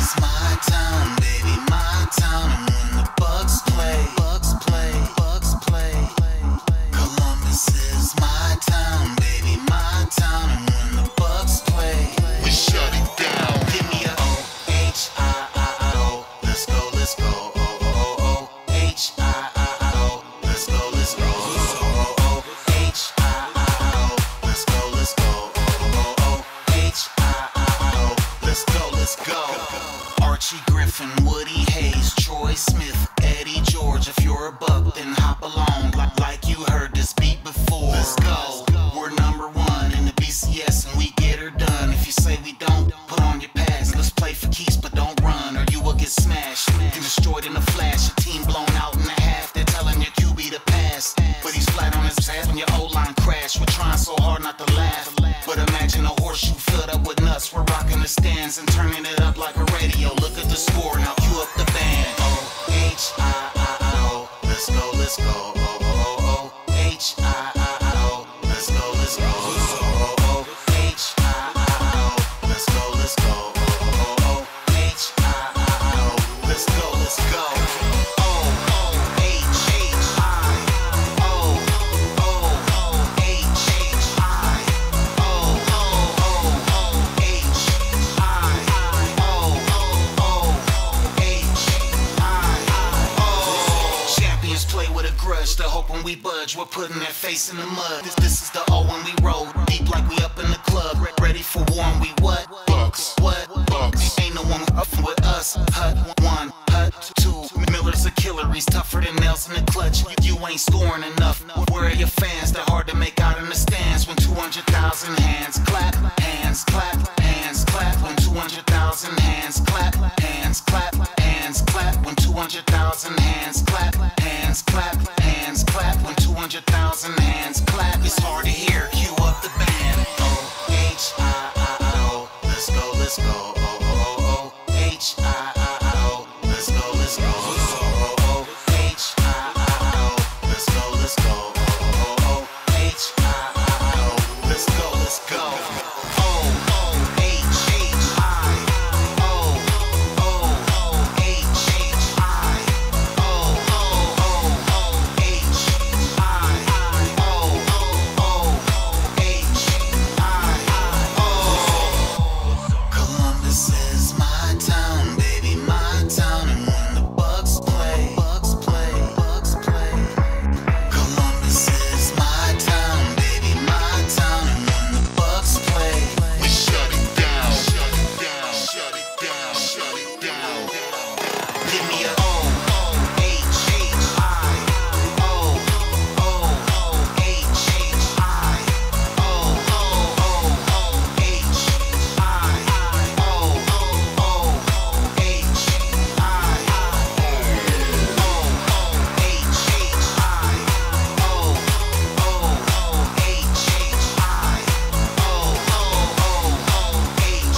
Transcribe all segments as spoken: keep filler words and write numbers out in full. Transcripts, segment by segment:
is my town, baby, my town. And when the Bucks play, Bucks play, Bucks play. Columbus is my town, baby, my town. And when the Bucks play, we shut it down. Give me a O H I I O. Let's go, let's go. O O O H I I O. Let's go, let's go. O O H I I O. Let's go, let's go. O O H I I O. Let's go, let's go. Archie Griffin, Woody Hayes, Troy Smith, Eddie George. If you're a buck, then hop along like, like you heard this beat before. Let's go. We're number one in the B C S and we get her done. If you say we don't, put on your pads. Let's play for keeps, but don't run or you will get smashed and destroyed in a flash. Your team blown out in a half. They're telling your Q B to pass, but he's flat on his ass when your O-line crash. We're trying so hard not to laugh, but imagine a horseshoe filled up with nuts. We're rocking the stands and turning it up like a radio. Look at the score, now cue up the band. O H I I O. Let's go, let's go. O O O H I I O. Let's go, let's go. O O H I I O. Let's go, let's go. O O H I I O. Let's go, let's go. O O H H I O. O H H I O. O H I O. O H I O. Champions play with a grudge. They're hoping we budge. We're putting their face in the mud. This, this is the O when we roll deep like we up in the club. Re- Ready for war and we what? Bucks. What? Bucks. Ain't no one up with us. Hut one, hut two. Miller's a killer. He's tougher than nails in the clutch. You, you ain't scoring enough. Where are your fans? They're hard to make out in the stands. When two hundred thousand hands clap, hands clap, hands clap. When two hundred thousand hands clap, hands clap, hands clap. When two hundred thousand hands clap, hands clap, hands clap. When two hundred thousand hands clap, it's hard to hear. Cue up the band. O H I I O. Let's go, let's go. O O O H I I O. Let's go, let's go. O O H I I O. Let's go, let's go. O O H I I O. Let's go, let's go. O O H H I O. O H H I O. O H I O. O H I O. Columbus is my town, baby, my town. And when the Bucks play, Bucks play, Bucks play. Columbus is my town, baby, my town. And when the Bucks play, we shut it down, shut it down, shut it down, shut it down. Give me a O O H H I O. O H H I O. O H I O. O H I O. O H H I O. O H H I O. O H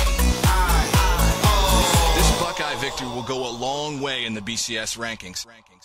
I O. This Buckeye victory will go a long way in the B C S rankings.